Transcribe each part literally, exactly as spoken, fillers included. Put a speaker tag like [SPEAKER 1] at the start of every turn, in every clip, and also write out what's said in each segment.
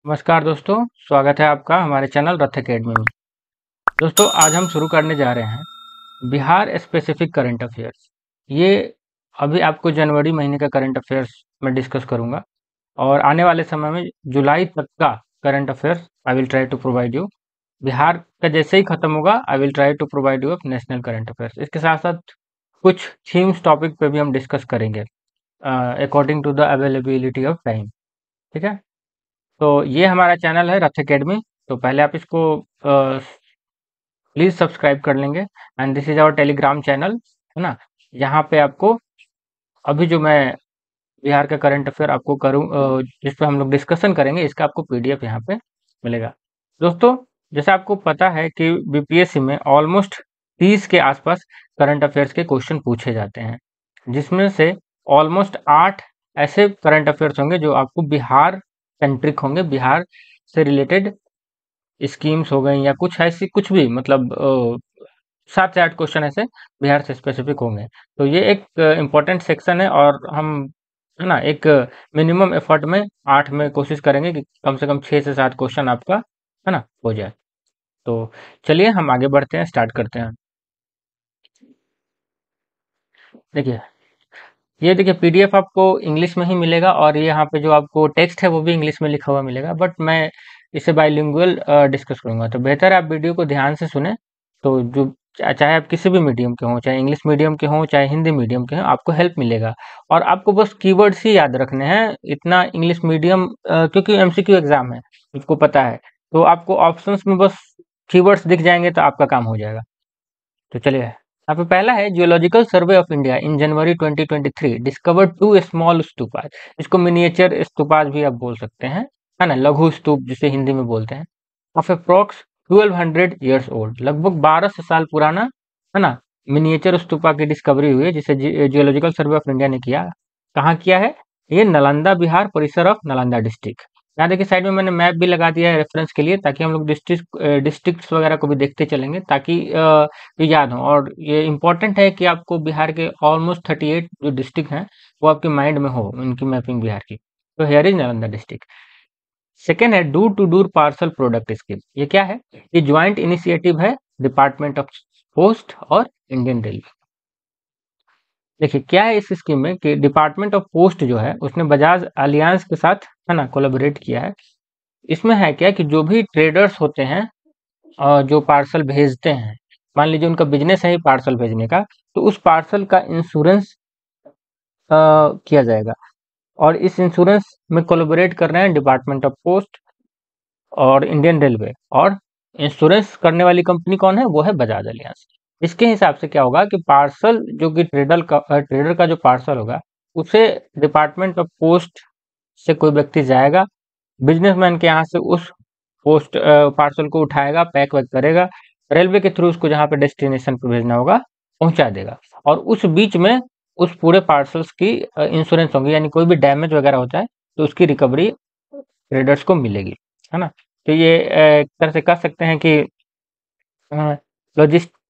[SPEAKER 1] नमस्कार दोस्तों, स्वागत है आपका हमारे चैनल रथ एकेडमी में। दोस्तों, आज हम शुरू करने जा रहे हैं बिहार स्पेसिफिक करंट अफेयर्स। ये अभी आपको जनवरी महीने का करंट अफेयर्स मैं डिस्कस करूंगा और आने वाले समय में जुलाई तक का current affairs I will try to provide you. Bihar का जैसे ही खत्म होगा I will try to provide you national current affairs. इसके साथ साथ कुछ थीम्स टॉपिक पे भी हम डिस्कस करेंगे according to the availability of time. ठीक है, तो ये हमारा चैनल है रथ एकेडमी। तो पहले आप इसको प्लीज़ सब्सक्राइब कर लेंगे and this is our Telegram channel, है ना। यहाँ पे आपको अभी जो मैं बिहार का करंट अफेयर आपको करूँ अ, जिस पे हम लोग डिस्कशन करेंगे, इसका आपको पीडीएफ यहाँ पे मिलेगा। दोस्तों, जैसे आपको पता है कि बीपीएससी में ऑलमोस्ट तीस के आसपास करंट अफेयर्स के क्वेश्चन पूछे जाते हैं, जिसमें से ऑलमोस्ट आठ ऐसे करंट अफेयर्स होंगे जो आपको बिहार सेंट्रिक होंगे, बिहार से रिलेटेड स्कीम्स हो गई या कुछ ऐसी कुछ भी, मतलब अ, सात से आठ क्वेश्चन ऐसे बिहार से स्पेसिफिक होंगे। तो ये एक इम्पोर्टेंट सेक्शन है और हम, है ना, एक मिनिमम एफर्ट में आठ में कोशिश करेंगे कि कम से कम छः से सात क्वेश्चन आपका, है ना, हो जाए। तो चलिए हम आगे बढ़ते हैं, स्टार्ट करते हैं। देखिए, ये देखिए पीडीएफ आपको इंग्लिश में ही मिलेगा और ये यहाँ पे जो आपको टेक्स्ट है वो भी इंग्लिश में लिखा हुआ मिलेगा, बट मैं इसे बाइलिंगुअल डिस्कस करूंगा। तो बेहतर है आप वीडियो को ध्यान से सुने। तो जो चा- चाहे आप किसी भी मीडियम के हों, चाहे इंग्लिश मीडियम के हों चाहे हिंदी मीडियम के हों, आपको हेल्प मिलेगा। और आपको बस कीवर्ड्स ही याद रखने हैं। इतना इंग्लिश मीडियम, क्योंकि एमसीक्यू एग्जाम है, आपको पता है, तो आपको ऑप्शंस में बस कीवर्ड्स दिख जाएंगे तो आपका काम हो जाएगा। तो चलिए, यहाँ पे पहला है geological survey of India in January twenty twenty three discovered two small stupas. इसको मिनिएचर स्तूपाज भी आप बोल सकते हैं, है ना, लघु स्तूप जिसे हिंदी में बोलते हैं। Of approx twelve hundred years old, लगभग बारह सौ साल पुराना, है ना, मिनिएचर स्तूपा की डिस्कवरी हुई है जिसे जियोलॉजिकल सर्वे ऑफ इंडिया ने किया। कहाँ किया है ये? नालंदा बिहार परिसर ऑफ नालंदा डिस्ट्रिक्ट। यहाँ देखिए साइड में मैंने मैप भी लगा दिया है रेफरेंस के लिए, ताकि हम लोग डिस्ट्रिक्ट डिस्ट्रिक्ट्स वगैरह को भी देखते चलेंगे, ताकि अ, ये याद हो। और ये इम्पोर्टेंट है कि आपको बिहार के ऑलमोस्ट थर्टी एट जो डिस्ट्रिक्ट हैं वो आपके माइंड में हो, उनकी मैपिंग बिहार की। तो here is Nalanda district. Second है door to door parcel product scheme. ये क्या है? ये ज्वाइंट इनिशिएटिव है डिपार्टमेंट ऑफ पोस्ट और इंडियन रेलवे। देखिए क्या है इस स्कीम में कि डिपार्टमेंट ऑफ पोस्ट जो है उसने बजाज अलियांस के साथ, है ना, कोलैबोरेट किया है। इसमें है क्या कि जो भी ट्रेडर्स होते हैं और जो पार्सल भेजते हैं, मान लीजिए उनका बिजनेस है ही पार्सल भेजने का, तो उस पार्सल का इंश्योरेंस किया जाएगा। और इस इंश्योरेंस में कोलैबोरेट कर रहे हैं डिपार्टमेंट ऑफ पोस्ट और इंडियन रेलवे। और इंश्योरेंस करने वाली कंपनी कौन है? वो है बजाज अलियांस। इसके हिसाब से क्या होगा कि पार्सल जो कि ट्रेडर का ट्रेडर का जो पार्सल होगा उसे डिपार्टमेंट ऑफ पोस्ट से कोई व्यक्ति जाएगा, बिजनेसमैन के यहाँ से उस पोस्ट पार्सल को उठाएगा, पैक वैक करेगा, रेलवे के थ्रू उसको जहाँ पे डेस्टिनेशन पे भेजना होगा पहुंचा देगा। और उस बीच में उस पूरे पार्सल्स की इंश्योरेंस होगी, यानी कोई भी डैमेज वगैरह होता है तो उसकी रिकवरी ट्रेडर्स को मिलेगी, है ना। तो ये अ, एक तरह से कह सकते हैं कि लॉजिस्ट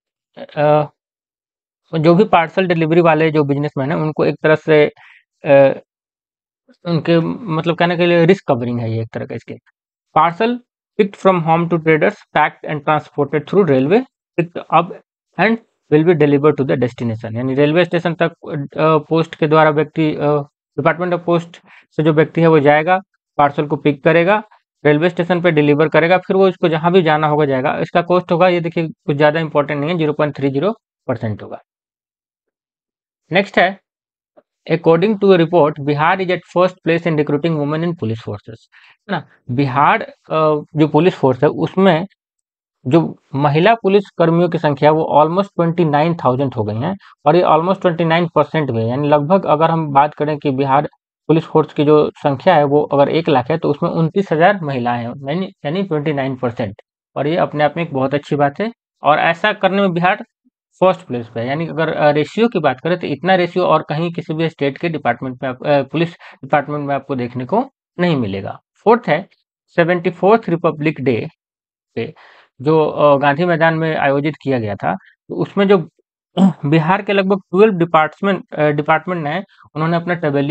[SPEAKER 1] जो भी पार्सल डिलीवरी वाले जो बिजनेसमैन है उनको एक तरह से अ, उनके मतलब कहने के लिए रिस्क कवरिंग है ये एक तरह का। इसके parcel picked from home to traders, packed and transported through railway, picked up and will be delivered to the destination। यानी रेलवे स्टेशन तक पोस्ट के द्वारा व्यक्ति, डिपार्टमेंट ऑफ पोस्ट से जो व्यक्ति है वो जाएगा, पार्सल को पिक करेगा, रेलवे स्टेशन पे डिलीवर करेगा, फिर वो इसको जहां भी जाना होगा जाएगा। इसका कॉस्ट होगा, ये देखिए कुछ ज़्यादा इंपॉर्टेंट नहीं है, zero point three zero percent होगा। नेक्स्ट है according to a report, Bihar is at first place in recruiting women in police forces, है ना। बिहार अ, जो पुलिस फोर्स है उसमें जो महिला पुलिस कर्मियों की संख्या वो ऑलमोस्ट ट्वेंटी नाइन थाउजेंड हो गई हैं। और ये ऑलमोस्ट ट्वेंटी नाइन परसेंट में, यानी लगभग अगर हम बात करें कि बिहार पुलिस फोर्स की जो संख्या है वो अगर एक लाख है तो उसमें उनतीस हजार महिलाएं हैं, यानी यानी ट्वेंटी नाइन परसेंट। और ये अपने आप में एक बहुत अच्छी बात है। और ऐसा करने में बिहार फर्स्ट प्लेस पे है। यानी अगर रेशियो की बात करें तो इतना रेशियो और कहीं किसी भी स्टेट के डिपार्टमेंट में आप, अ, पुलिस डिपार्टमेंट में आपको देखने को नहीं मिलेगा। फोर्थ है सेवेंटी फोर्थ रिपब्लिक डे पे जो अ, गांधी मैदान में आयोजित किया गया था, तो उसमें जो बिहार के लगभग ट्वेल्व डिपार्टमेंट डिपार्टमेंट ने उन्होंने अपना टेबल्यू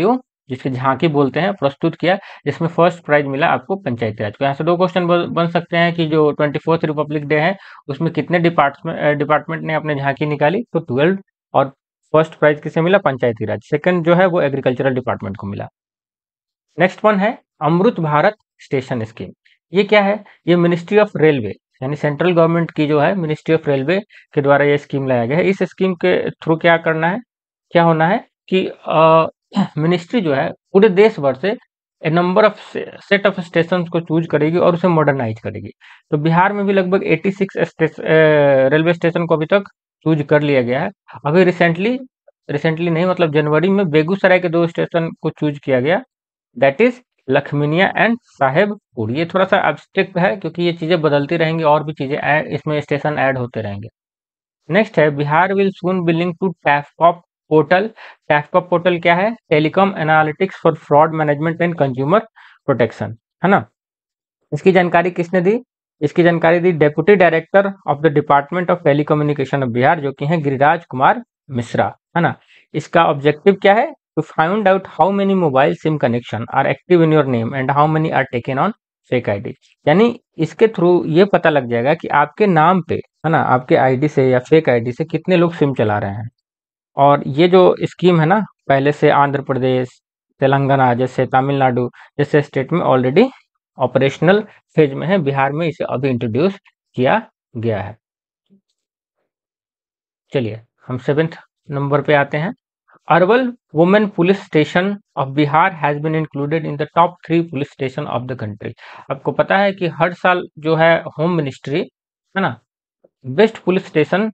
[SPEAKER 1] जिसकी झांकी बोलते हैं, प्रस्तुत किया, जिसमें फर्स्ट प्राइज मिला आपको पंचायती राज को। यहाँ से दो क्वेश्चन बन सकते हैं कि जो ट्वेंटी फोर्थ रिपब्लिक डे है उसमें कितने डिपार्टमेंट डिपार्टमेंट ने अपने झांकी निकाली, तो ट्वेल्व, और फर्स्ट प्राइज किसे मिला, पंचायती राज। सेकंड जो है वो एग्रीकल्चरल डिपार्टमेंट को मिला। नेक्स्ट वन है अमृत भारत स्टेशन स्कीम। ये क्या है, ये मिनिस्ट्री ऑफ रेलवे यानी सेंट्रल गवर्नमेंट की जो है मिनिस्ट्री ऑफ रेलवे के द्वारा ये स्कीम लाया गया है। इस स्कीम के थ्रू क्या करना है, क्या होना है कि मिनिस्ट्री जो है पूरे देश भर से a number of set of station को चूज करेगी और उसे मॉडर्नाइज करेगी। तो बिहार में भी लगभग छियासी रेलवे स्टेशन को अभी तक चूज कर लिया गया है। अभी रिसेंटली रिसेंटली नहीं मतलब जनवरी में बेगूसराय के दो स्टेशन को चूज किया गया, that is Lakhminia and Sahebpur. ये थोड़ा सा एब्स्ट्रैक्ट है क्योंकि ये चीजें बदलती रहेंगी और भी चीजें ऐड इसमें स्टेशन ऐड होते रहेंगे। नेक्स्ट है Bihar will soon be link to TAFCOP portal. TAFCOP portal क्या है, telecom analytics for fraud management and consumer protection, है ना। इसकी जानकारी किसने दी, इसकी जानकारी दी deputy director of the department of telecommunication of Bihar, जो कि हैं गिरिराज कुमार मिश्रा, है ना। इसका ऑब्जेक्टिव क्या है, to find out how many mobile SIM connection are active in your name and how many are taken on fake ID. यानी इसके थ्रू ये पता लग जाएगा कि आपके नाम पे, है ना, आपके आईडी से या फेक आईडी से कितने लोग सिम चला रहे हैं। और ये जो स्कीम है ना, पहले से आंध्र प्रदेश, तेलंगाना जैसे, तमिलनाडु जैसे स्टेट में ऑलरेडी ऑपरेशनल फेज में है, बिहार में इसे अभी इंट्रोड्यूस किया गया है। चलिए हम सेवेंथ नंबर पे आते हैं। Urban women police station of Bihar has been included in the top three police station of the country. आपको पता है कि हर साल जो है होम मिनिस्ट्री, है ना, बेस्ट पुलिस स्टेशन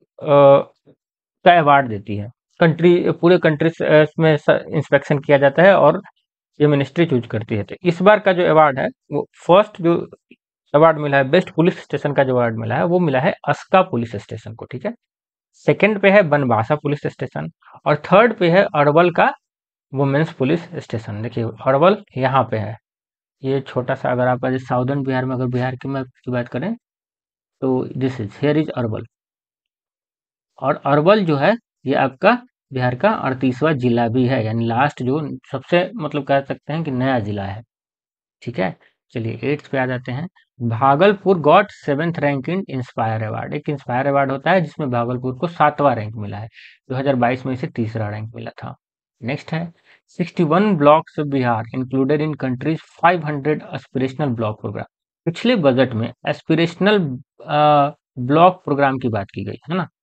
[SPEAKER 1] का अवार्ड देती है। कंट्री पूरे कंट्री में इंस्पेक्शन किया जाता है और ये मिनिस्ट्री चूज करती है। तो इस बार का जो अवार्ड है वो फर्स्ट जो अवार्ड मिला है, बेस्ट पुलिस स्टेशन का जो अवार्ड मिला है वो मिला है अस्का पुलिस स्टेशन को, ठीक है। सेकंड पे है बनवासा पुलिस स्टेशन और थर्ड पे है अरवल का वुमेन्स पुलिस स्टेशन। देखिए अरवल यहाँ पे है, ये छोटा सा, अगर आप साउदर्न बिहार में अगर बिहार की मैप की बात करें तो this is here is Arwal. और अरवल जो है ये आपका बिहार का अड़तीसवां जिला भी है, यानी लास्ट जो सबसे मतलब कह सकते हैं कि नया जिला है, ठीक है। चलिए एट्थ पे आ जाते हैं। Bhagalpur got seventh rank in inspire award. एक इंस्पायर अवार्ड होता है जिसमें भागलपुर को सातवां रैंक मिला है, दो हज़ार बाईस में इसे तीसरा रैंक मिला था। नेक्स्ट है इकसठ blocks of Bihar included in countries five hundred aspirational block programme. पिछले बजट में एस्पिरेशनल ब्लॉक प्रोग्राम की बात की गई है ना।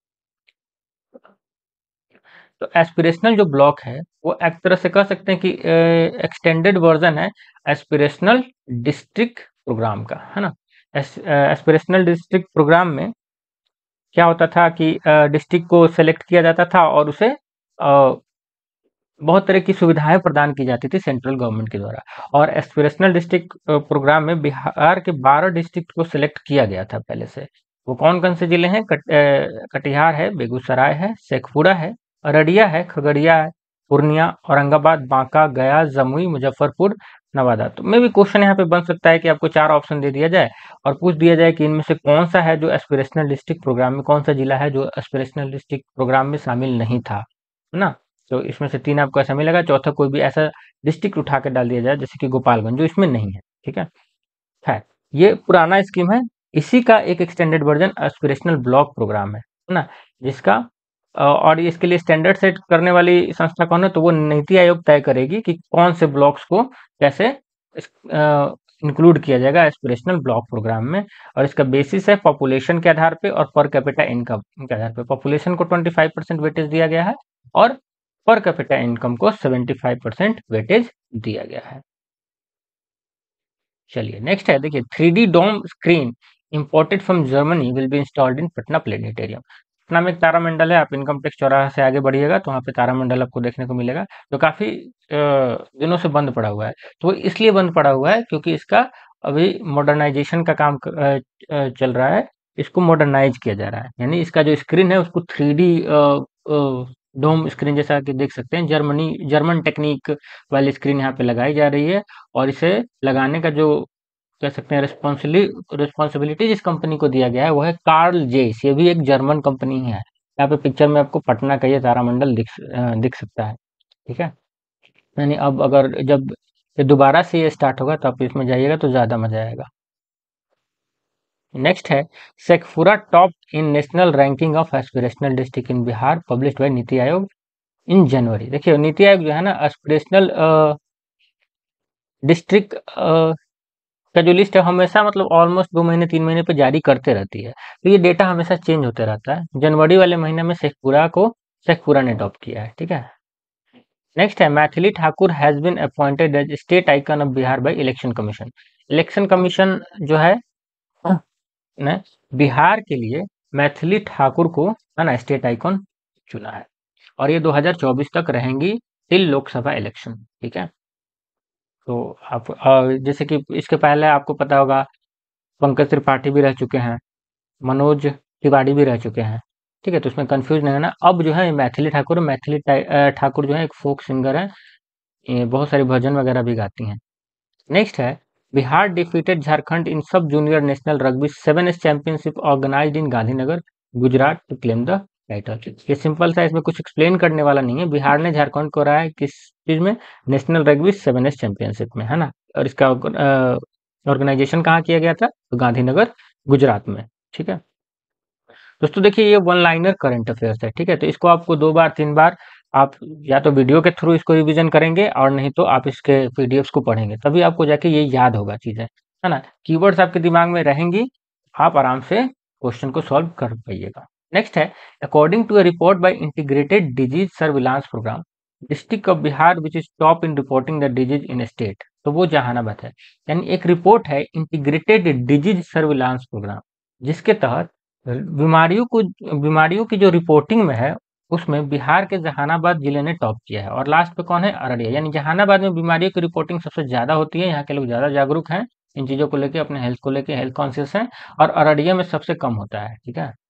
[SPEAKER 1] तो एस्पिरेशनल जो ब्लॉक है वो एक तरह से कह सकते हैं कि एक्सटेंडेड वर्जन है एस्पिरेशनल डिस्ट्रिक्ट प्रोग्राम का, है ना। एस्पिरेशनल डिस्ट्रिक्ट प्रोग्राम में क्या होता था कि डिस्ट्रिक्ट को सेलेक्ट किया जाता था और उसे अ, बहुत तरह की सुविधाएं प्रदान की जाती थी सेंट्रल गवर्नमेंट के द्वारा। और एस्पिरेशनल डिस्ट्रिक्ट प्रोग्राम में बिहार के बारह डिस्ट्रिक्ट को सिलेक्ट किया गया था पहले से। वो कौन कौन से जिले हैं, कट, अ, कटिहार है, बेगूसराय है, शेखपुरा है, अररिया है, खगड़िया है, पूर्णिया, औरंगाबाद, बांका, गया, जमुई, मुजफ्फरपुर, नवादा। तो में भी क्वेश्चन यहाँ पे बन सकता है कि आपको चार ऑप्शन दे दिया जाए और पूछ दिया जाए कि इनमें से कौन सा है जो एस्पिरेशनल डिस्ट्रिक्ट प्रोग्राम में, कौन सा जिला है जो एस्पिरेशनल डिस्ट्रिक्ट प्रोग्राम में शामिल नहीं था, है ना। तो इसमें से तीन आपको ऐसा मिलेगा, चौथा कोई भी ऐसा डिस्ट्रिक्ट उठा के डाल दिया जाए जैसे कि गोपालगंज, जो इसमें नहीं है, ठीक है। है ये पुराना स्कीम है, इसी का एक extended version aspirational block programme है है ना, जिसका अ, और इसके लिए स्टैंडर्ड सेट करने वाली संस्था कौन है, तो वो नीति आयोग तय करेगी कि कौन से ब्लॉक्स को कैसे इंक्लूड किया जाएगा एस्पिरेशनल ब्लॉक प्रोग्राम में। और इसका बेसिस है पॉपुलेशन के आधार पे और पर कैपिटा इनकम के आधार पे। पॉपुलेशन को पच्चीस परसेंट वेटेज दिया गया है और पर कैपिटा इनकम को पचहत्तर परसेंट वेटेज दिया गया है। चलिए नेक्स्ट है, देखिए three D dome screen imported from Germany will be installed in Patna planetarium. Patna में एक तारामंडल है, आप इनकम टैक्स चौराहा से आगे बढ़िएगा तो वहाँ पे तारामंडल आपको देखने को मिलेगा, जो काफी दिनों से बंद पड़ा हुआ है। तो वो इसलिए बंद पड़ा हुआ है क्योंकि इसका अभी मॉडर्नाइजेशन का काम चल रहा है, इसको मॉडर्नाइज किया जा रहा है। यानी इसका जो स्क्रीन है उसको थ्री डी डोम स्क्रीन जैसा कि देख सकते हैं, जर्मनी जर्मन टेक्निक वाली स्क्रीन यहाँ पे लगाई जा रही है। और इसे लगाने का जो कह सकते हैं रिस्पॉन्सिबली रिस्पॉन्सिबिलिटी जिस कंपनी को दिया गया है वो है कार्ल जेस। ये भी एक जर्मन कंपनी है। यहाँ पे पिक्चर में आपको पटना का ये तारामंडल दिख दिख सकता है, ठीक है। यानी अब अगर जब ये दोबारा से ये स्टार्ट होगा तो आप इसमें जाइएगा तो ज़्यादा मजा आएगा। नेक्स्ट है Sheikhpura top in national ranking of aspirational district in Bihar published by NITI Aayog इन जनवरी। देखिए नीति आयोग जो है ना एस्पिरेशनल डिस्ट्रिक्ट का जो लिस्ट है हमेशा मतलब ऑलमोस्ट दो महीने तीन महीने पे जारी करते रहती है, तो ये डेटा हमेशा चेंज होते रहता है। जनवरी वाले महीने में शेखपुरा को शेखपुरा ने टॉप किया है, ठीक है। नेक्स्ट है Maithili Thakur has been appointed as state icon of Bihar by election commission. Election commission जो है ने बिहार के लिए मैथिली ठाकुर को है ना स्टेट आइकन चुना है, और ये दो हज़ार चौबीस तक रहेंगी टिल लोकसभा इलेक्शन, ठीक है। तो आप अ, जैसे कि इसके पहले आपको पता होगा पंकज त्रिपाठी भी रह चुके हैं, मनोज तिवारी भी रह चुके हैं, ठीक है। तो उसमें कंफ्यूज नहीं होना। अब जो है मैथिली ठाकुर मैथिली टा- अ, ठाकुर जो है एक फोक सिंगर है, ये बहुत सारे भजन वगैरह भी गाती हैं। नेक्स्ट है Bihar defeated Jharkhand in sub junior national rugby seven championship organised in Gandhinagar Gujarat to claim the title. ये सिंपल सा, इसमें कुछ एक्सप्लेन करने वाला नहीं है। बिहार ने झारखंड को हराया है किस चीज में? नेशनल रग्बी सेवन चैंपियनशिप में, है ना। और इसका ऑर्गेनाइजेशन कहाँ किया गया था? तो गांधीनगर गुजरात में, ठीक है। दोस्तों देखिए ये वन लाइनर करंट अफेयर्स है, ठीक है। तो इसको आपको दो बार तीन बार आप या तो वीडियो के थ्रू इसको रिवीजन करेंगे और नहीं तो आप इसके पीडीएफ्स को पढ़ेंगे, तभी आपको जाके ये याद होगा चीजें, है ना। कीवर्ड्स आपके दिमाग में रहेंगी, आप आराम से क्वेश्चन को सॉल्व कर पाइएगा। नेक्स्ट है according to a report by integrated disease surveillance programme district of Bihar which is top in reporting the disease in state, तो वो जहानाबाद है। यानी एक रिपोर्ट है इंटीग्रेटेड डिजीज सर्विलांस प्रोग्राम, जिसके तहत बीमारियों को बीमारियों की जो रिपोर्टिंग में है उसमें बिहार के जहानाबाद जिले ने टॉप किया है, और लास्ट पे कौन है? अररिया। यानी जहानाबाद में बीमारियों की रिपोर्टिंग सबसे ज्यादा होती है, यहाँ के लोग ज्यादा जागरूक हैं इन चीजों को लेके, अपने हेल्थ को लेके हेल्थ कॉन्शियस हैं, और अररिया में सबसे कम होता है, ठीक है।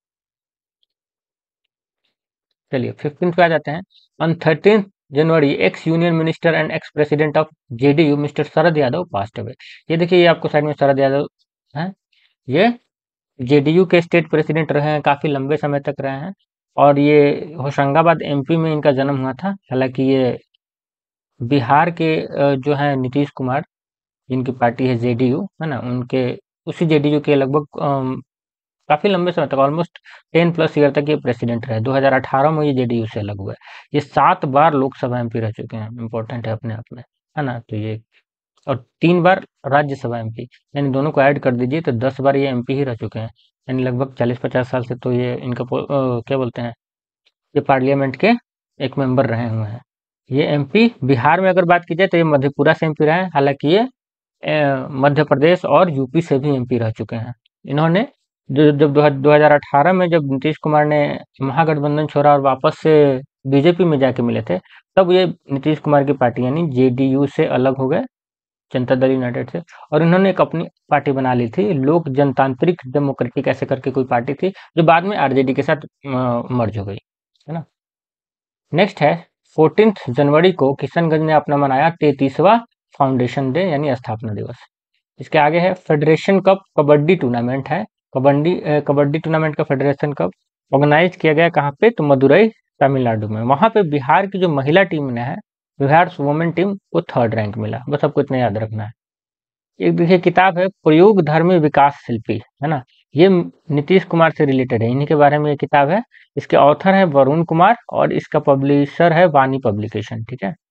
[SPEAKER 1] चलिए फिफ्टींथ पे आ जाते हैं। On thirteen January ex union minister and ex president of JDU mister Sharad Yadav passed away. ये देखिए ये आपको साइड में शरद यादव है, ये जेडीयू के स्टेट प्रेसिडेंट रहे हैं, काफी लंबे समय तक रहे हैं, और ये होशंगाबाद एमपी में इनका जन्म हुआ था। हालांकि ये बिहार के अ, जो है नीतीश कुमार, जिनकी पार्टी है जेडीयू, है ना, उनके उसी जेडीयू के लगभग अम, काफी लंबे समय तक ऑलमोस्ट टेन प्लस ईयर तक ये प्रेसिडेंट रहे। दो हज़ार अठारह में ये जेडीयू से अलग हुआ है। ये सात बार लोकसभा एमपी रह चुके हैं, इंपॉर्टेंट है अपने आप में, है ना। तो ये और तीन बार राज्यसभा एमपी, यानी दोनों को ऐड कर दीजिए तो दस बार ये एमपी ही रह चुके हैं। यानी लगभग चालीस पचास साल से तो ये इनका पो- अ, क्या बोलते हैं, ये पार्लियामेंट के एक मेंबर रहे हुए हैं। ये एमपी बिहार में अगर बात की जाए तो ये मधेपुरा से एमपी रहे हैं। हालांकि ये अ, मध्य प्रदेश और यूपी से भी एमपी रह चुके हैं। इन्होंने जो जब दो हज़ार अठारह में जब नीतीश कुमार ने महागठबंधन छोड़ा और वापस से बीजेपी में जाके मिले थे, तब ये नीतीश कुमार की पार्टी यानी जेडीयू से अलग हो गए, जनता दल यूनाइटेड से, और इन्होंने एक अपनी पार्टी बना ली थी, लोक जनतांत्रिक डेमोक्रेटिक ऐसे करके कोई पार्टी थी, जो बाद में आरजेडी के साथ मर्ज हो गई, है ना। नेक्स्ट है फोर्टीन जनवरी को किशनगंज ने अपना मनाया तैंतीसवां फाउंडेशन डे यानी स्थापना दिवस। इसके आगे है फेडरेशन कप कबड्डी टूर्नामेंट है। कबड्डी अ, कबड्डी टूर्नामेंट का फेडरेशन कप ऑर्गेनाइज किया गया कहाँ पे? तो मदुरई तमिलनाडु में। वहां पे बिहार की जो महिला टीम ने है, बिहार वुमेन टीम को थर्ड रैंक मिला। बस आपको इतना याद रखना है। एक देखिए किताब है प्रयोग धर्मी विकास शिल्पी, है ना, ये नीतीश कुमार से रिलेटेड है, इन्हीं के बारे में ये किताब है। इसके ऑथर है वरुण कुमार और इसका पब्लिशर है वाणी पब्लिकेशन, ठीक है।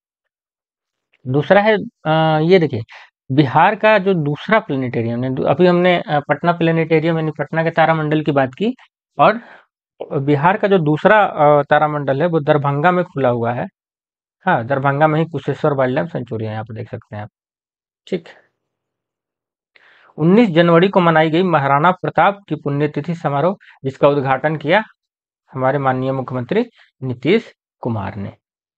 [SPEAKER 1] दूसरा है अ, ये देखिए बिहार का जो दूसरा प्लेनेटेरियम है, अभी हमने अ, पटना प्लेनेटेरियम यानी पटना के तारामंडल की बात की, और बिहार का जो दूसरा अ, तारामंडल है वो दरभंगा में खुला हुआ है। हाँ, दरभंगा में ही कुशेश्वर वाइल्ड लाइफ सेंचुरी है, यहाँ पे देख सकते हैं आप, ठीक। उन्नीस जनवरी को मनाई गई महाराणा प्रताप की पुण्यतिथि समारोह, जिसका उद्घाटन किया हमारे माननीय मुख्यमंत्री नीतीश कुमार ने।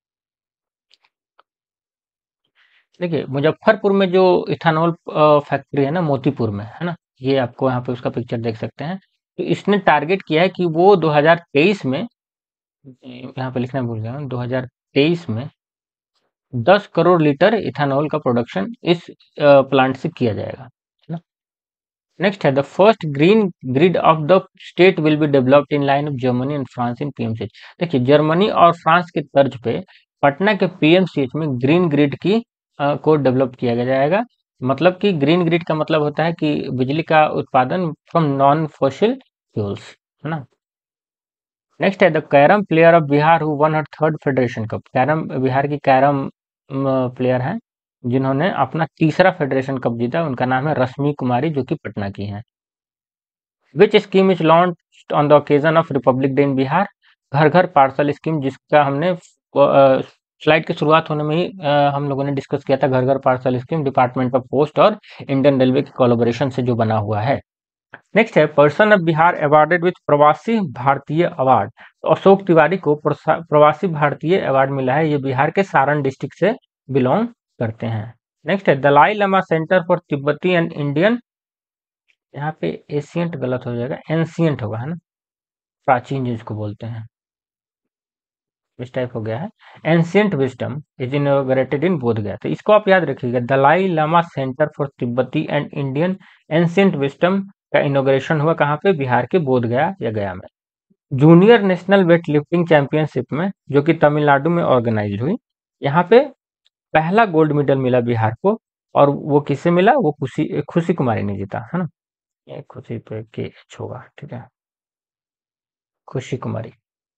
[SPEAKER 1] देखिए मुजफ्फरपुर में जो इथानॉल फैक्ट्री है ना, मोतीपुर में, है ना, ये आपको यहाँ पे उसका पिक्चर देख सकते हैं। तो इसने टारगेट किया है कि वो दो हज़ार तेईस में, यहाँ पे लिखना भूल गया हूँ, दो हज़ार तेईस में दस करोड़ लीटर इथानॉल का प्रोडक्शन इस प्लांट से किया जाएगा, है ना। नेक्स्ट है the first green grid of the state will be developed in line of Germany and France in PMC. देखिए जर्मनी और फ्रांस के तर्ज पे पटना के पीएमसीएच में ग्रीन ग्रिड की अ, को डेवलप किया जाएगा। मतलब कि ग्रीन ग्रिड का मतलब होता है कि बिजली का उत्पादन फ्रॉम नॉन फॉसिल फ्यूल्स, है ना। नेक्स्ट है the carrom player of Bihar who won her third federation cup. Carrom Bihar की कैरम प्लेयर हैं जिन्होंने अपना तीसरा फेडरेशन कप जीता, उनका नाम है रश्मि कुमारी, जो कि पटना की हैं। Which scheme is launch on the occasion of Republic Day in Bihar. घर घर पार्सल स्कीम, जिसका हमने स्लाइड की शुरुआत होने में ही अ, हम लोगों ने डिस्कस किया था। घर घर parcel scheme department of post और इंडियन रेलवे के कोलैबोरेशन से जो बना हुआ है। नेक्स्ट है person of Bihar awarded with Pravasi Bharatiya award. तो अशोक तिवारी को प्रसा- प्रवासी भारतीय अवार्ड मिला है, ये बिहार के सारण डिस्ट्रिक्ट से बिलोंग करते हैं। नेक्स्ट है Dalai Lama centre for Tibetan and Indian. यहाँ पे एशियंट गलत हो जाएगा, एंशियंट होगा, है ना, प्राचीन जिसको बोलते हैं, इस टाइप हो गया है। Ancient wisdom is inaugurated in Bodh Gaya. तो इसको आप याद रखिएगा, Dalai Lama centre for Tibetan and Indian ancient wisdom का इनॉग्रेशन हुआ कहाँ पे, बिहार के बोध गया या गया में। Junior national weightlifting championship में, जो कि तमिलनाडु में ऑर्गेनाइज हुई, यहाँ पे पहला गोल्ड मेडल मिला बिहार को। और वो किससे मिला, वो खुशी खुशी कुमारी ने जीता, है ना। ये खुशी पे के एच होगा, ठीक है, खुशी कुमारी।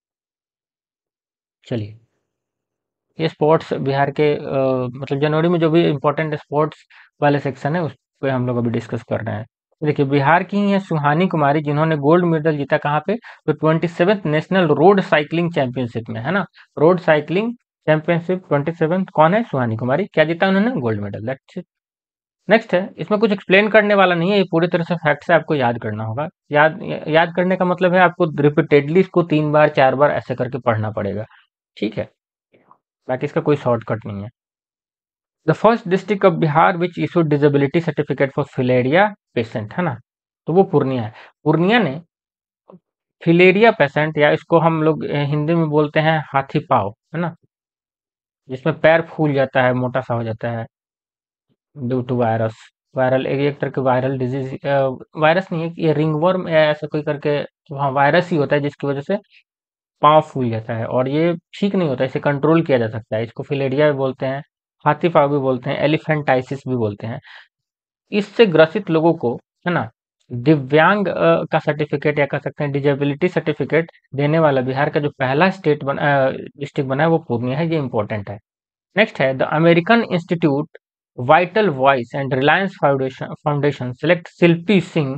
[SPEAKER 1] चलिए, ये स्पोर्ट्स बिहार के अ, मतलब जनवरी में जो भी इम्पोर्टेंट स्पोर्ट्स वाले सेक्शन है उस पे हम लोग अभी डिस्कस कर रहे हैं। देखिए, बिहार की ही है सुहानी कुमारी, जिन्होंने गोल्ड मेडल जीता कहाँ पे, तो twenty seventh national road cycling championship में, है ना। Road cycling championship twenty seventh कौन है, सुहानी कुमारी, क्या जीता उन्होंने, gold medal, that's it. Next है, इसमें कुछ एक्सप्लेन करने वाला नहीं है, ये पूरी तरह से फैक्ट है, आपको याद करना होगा। याद याद करने का मतलब है आपको रिपीटेडली इसको तीन बार चार बार ऐसे करके पढ़ना पड़ेगा, ठीक है, बाकी इसका कोई शॉर्टकट नहीं है। The first district of Bihar which issued disability certificate for filaria patient, है ना, तो वो पूर्णिया है। पूर्णिया ने फिलेरिया पेशेंट, या इसको हम लोग अ, हिंदी में बोलते हैं हाथी पाँव, है ना, जिसमें पैर फूल जाता है, मोटा सा हो जाता है ड्यू टू वायरस। वायरल एक, एक तरह के वायरल डिजीज, वायरस नहीं है, ये रिंगवर्म या ऐसा कोई करके, हाँ वायरस ही होता है, जिसकी वजह से पाँव फूल जाता है, और ये ठीक नहीं होता, इसे कंट्रोल किया जा सकता है। इसको फिलेरिया भी बोलते हैं, हाथी पाँव भी बोलते हैं, एलिफेंटाइसिस भी बोलते हैं। इससे ग्रसित लोगों को, है ना, दिव्यांग अ, का सर्टिफिकेट या कह सकते हैं डिजेबिलिटी सर्टिफिकेट देने वाला बिहार का जो पहला स्टेट बना डिस्ट्रिक्ट बना है वो पूर्णिया है, ये इंपॉर्टेंट है। नेक्स्ट है the American institute vital voice and Reliance foundation foundation select Shilpi Singh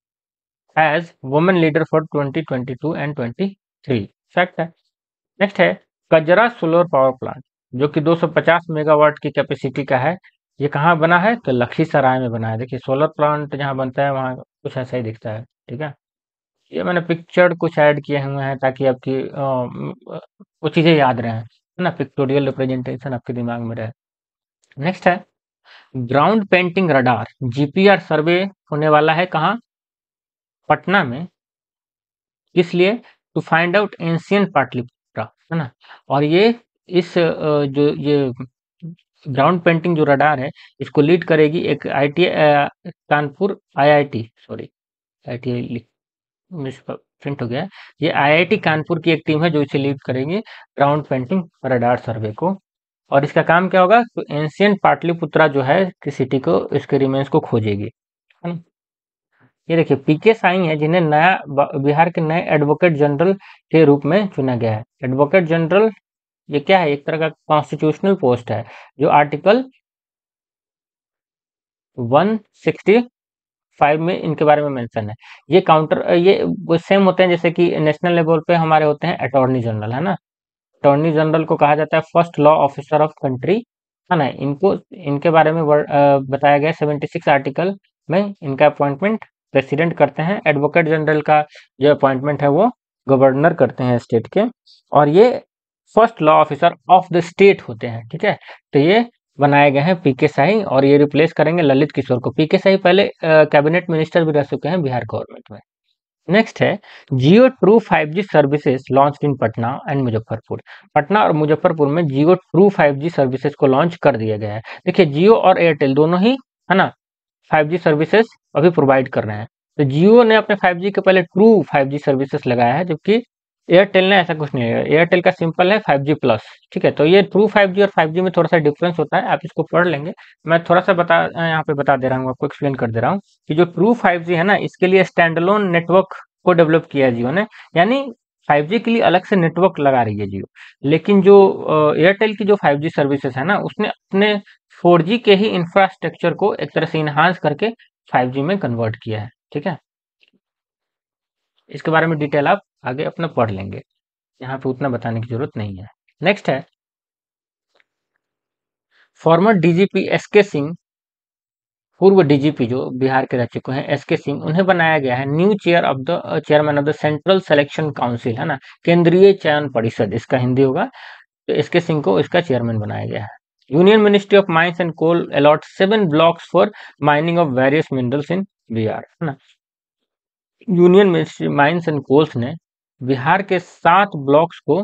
[SPEAKER 1] as women leader for twenty twenty two and twenty three, fact है। नेक्स्ट है कजरा सोलर पावर प्लांट, जो कि दो सौ पचास मेगावाट की कैपेसिटी का है, ये कहाँ बना है, तो लखीसराय में बना है। देखिए, सोलर प्लांट जहाँ बनता है वहाँ कुछ ऐसा ही दिखता है, ठीक है। ये मैंने पिक्चर कुछ ऐड किए हुए हैं ताकि आपकी अ, म, अ, वो चीजें याद रहें, है ना, पिक्टोरियल रिप्रेजेंटेशन आपके दिमाग में रहे। नेक्स्ट है ground painting radar GPR survey होने वाला है कहाँ, पटना में, किस लिए, to find out ancient Pataliputra, है ना। और ये इस अ, जो ये ग्राउंड पेंटिंग जो रडार है, इसको लीड करेगी एक ITI Kanpur, IIT sorry, ITI miss print हो गया है। ये आईआईटी कानपुर की एक टीम है जो इसे लीड करेगी ग्राउंड पेंटिंग रडार सर्वे को। और इसका काम क्या होगा, तो एंशियंट पाटलिपुत्रा जो है कि सिटी को, इसके रिमेन्स को खोजेगी, है ना। ये देखिए पीके साई है, जिन्हें नया ब- बिहार के नए एडवोकेट जनरल के रूप में चुना गया है। एडवोकेट जनरल ये क्या है, एक तरह का कॉन्स्टिट्यूशनल पोस्ट है, जो आर्टिकल वन सिक्सटी फाइव में इनके बारे में मेंशन है। ये काउंटर ये वो सेम होते हैं जैसे कि नेशनल लेवल पे हमारे होते हैं अटॉर्नी जनरल, है ना। अटॉर्नी जनरल को कहा जाता है first law officer of country, है ना। इनको इनके बारे में वर- अ, बताया गया सेवेंटी सिक्स आर्टिकल में, इनका अपॉइंटमेंट प्रेसिडेंट करते हैं। एडवोकेट जनरल का जो अपॉइंटमेंट है वो गवर्नर करते हैं स्टेट के। और ये first law officer of the state होते हैं, ठीक है। तो ये बनाए गए हैं पीके साही, और ये रिप्लेस करेंगे ललित किशोर को। पीके साही पहले कैबिनेट मिनिस्टर भी रह चुके हैं बिहार गवर्नमेंट में। नेक्स्ट है Jio true five G services launch in Patna and Muzaffarpur. Patna और मुजफ्फरपुर में Jio true five G services को लॉन्च कर दिया गया है। देखिए, जियो और एयरटेल दोनों ही, है ना, फाइव जी सर्विसेज अभी प्रोवाइड कर रहे हैं। तो जियो ने अपने फाइव जी के पहले ट्रू फाइव जी सर्विसेज लगाया है, जबकि एयरटेल ने ऐसा कुछ नहीं है, एयरटेल का सिंपल है फाइव जी प्लस। ठीक है, तो ये ट्रू फाइव जी और फाइव जी में थोड़ा सा डिफरेंस होता है, आप इसको पढ़ लेंगे। मैं थोड़ा सा बता यहाँ पे बता दे रहा हूँ, आपको एक्सप्लेन कर दे रहा हूँ कि जो ट्रू फाइव जी है ना, इसके लिए स्टैंड अलोन नेटवर्क को डेवलप किया है जियो ने, यानी फाइव जी के लिए अलग से नेटवर्क लगा रही है जियो। लेकिन जो एयरटेल की जो फाइव जी सर्विसेज है ना, उसने अपने फोर जी के ही इंफ्रास्ट्रक्चर को एक तरह से इन्हांस करके फाइव जी में कन्वर्ट किया है। ठीक है, इसके बारे में डिटेल आप आगे अपना पढ़ लेंगे, यहाँ पे उतना बताने की जरूरत नहीं है। नेक्स्ट है फॉर्मर डीजीपी एस के सिंह, पूर्व डीजीपी जो बिहार के रह चुके हैं एस के सिंह, उन्हें बनाया गया है new chair of the chairman of the central selection council, है ना, केंद्रीय चयन परिषद इसका हिंदी होगा। तो एस के सिंह को इसका चेयरमैन बनाया गया है। Union ministry of mines and coal allot seven blocks for mining of various minerals in Bihar, है ना। Union ministry mines and coals ने बिहार के सात ब्लॉक्स को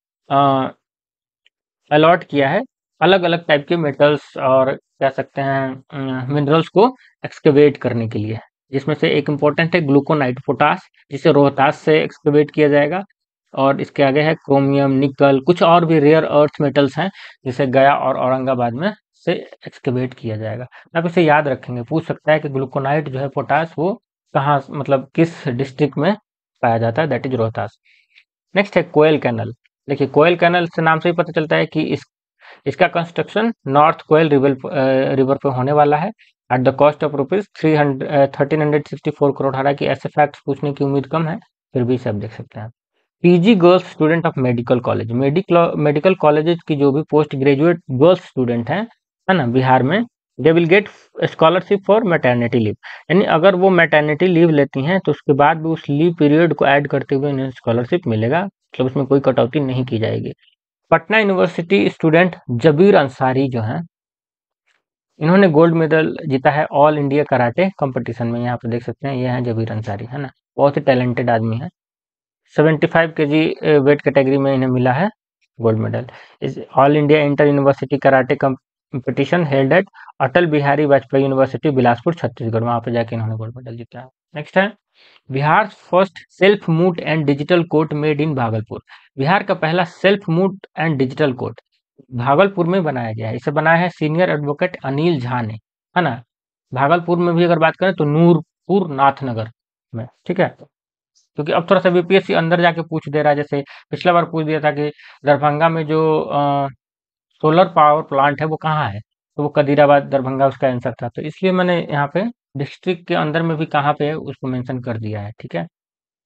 [SPEAKER 1] अलॉट किया है अलग अलग टाइप के मेटल्स और कह सकते हैं मिनरल्स को एक्सकेवेट करने के लिए, जिसमें से एक इम्पोर्टेंट है ग्लूकोनाइट पोटास, जिसे रोहतास से एक्सकेवेट किया जाएगा। और इसके आगे है क्रोमियम, निकल, कुछ और भी रेयर अर्थ मेटल्स हैं जिसे गया और औरंगाबाद में से एक्सकेवेट किया जाएगा। आप इसे याद रखेंगे, पूछ सकता है कि ग्लूकोनाइट जो है पोटास वो कहाँ, मतलब किस डिस्ट्रिक्ट में पाया जाता है, दैट इज रोहतास। नेक्स्ट है कोयल कैनल। देखिए कोयल कैनल से नाम से ही पता चलता है कि इस इसका construction north Koel river river पे होने वाला है at the cost of rupees three hundred thirteen hundred sixty four crore. हालांकि ऐसे फैक्ट्स पूछने की उम्मीद कम है, फिर भी इसे आप देख सकते हैं। PG girls student of medical college, medical medical college की जो भी पोस्ट ग्रेजुएट गर्ल्स स्टूडेंट हैं, है ना, बिहार में, they will get scholarship for maternity leave, यानी अगर वो मैटरनिटी लीव लेती हैं तो उसके बाद भी उस लीव पीरियड को ऐड करते हुए इन्हें स्कॉलरशिप मिलेगा, मतलब उसमें कोई कटौती नहीं की जाएगी। पटना यूनिवर्सिटी स्टूडेंट जबीर अंसारी जो हैं, इन्होंने गोल्ड मेडल जीता है ऑल इंडिया कराटे कंपटीशन में, यहाँ पे देख सकते हैं ये हैं जबीर अंसारी, है ना, बहुत ही टैलेंटेड आदमी है। सेवेंटी फाइव के जी वेट कैटेगरी में इन्हें मिला है गोल्ड मेडल। इस all India inter university karate competition held at Atal Bihari Vajpayee university Bilaspur Chhattisgarh, वहां पे जाके इन्होंने गोल्ड मेडल जीता है। नेक्स्ट है Bihar first self moot and digital court made in Bhagalpur, Bihar का पहला self moot and digital court Bhagalpur में बनाया गया है। इसे बनाया है सीनियर एडवोकेट अनिल झा ने, है ना। भागलपुर में भी अगर बात करें तो नूरपुर नाथनगर में। ठीक है, क्योंकि अब थोड़ा सा बीपीएससी अंदर जाके पूछ दे रहा है, जैसे पिछला बार पूछ दिया था कि दरभंगा में जो सोलर पावर प्लांट है वो कहाँ है, तो वो कदीराबाद दरभंगा उसका आंसर था, तो इसलिए मैंने यहाँ पे डिस्ट्रिक्ट के अंदर में भी कहाँ पे है उसको मेंशन कर दिया है। ठीक है,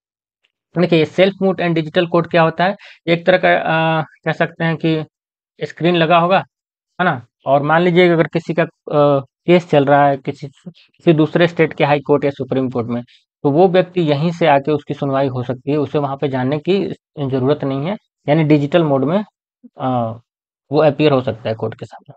[SPEAKER 1] देखिए self moot and digital code क्या होता है, एक तरह का अ, कह सकते हैं कि स्क्रीन लगा होगा, है ना, और मान लीजिए अगर किसी का केस चल रहा है किसी किसी दूसरे स्टेट के हाई कोर्ट या सुप्रीम कोर्ट में, तो वो व्यक्ति यहीं से आके उसकी सुनवाई हो सकती है, उसे वहां पे जाने की जरूरत नहीं है, यानी डिजिटल मोड में अ, वो अपीयर हो सकता है कोर्ट के सामने।